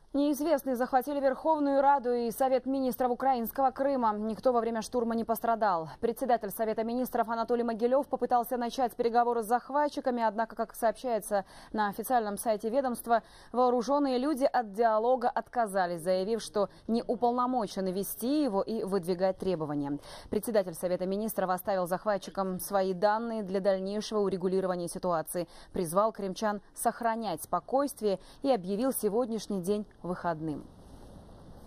Неизвестные захватили Верховную Раду и Совет министров украинского Крыма. Никто во время штурма не пострадал. Председатель Совета министров Анатолий Могилев попытался начать переговоры с захватчиками, однако, как сообщается на официальном сайте ведомства, вооруженные люди от диалога отказались, заявив, что не уполномочены вести его и выдвигать требования. Председатель Совета министров оставил захватчикам свои данные для дальнейшего урегулирования ситуации, призвал крымчан сохранять спокойствие и объявил сегодняшний день выходным.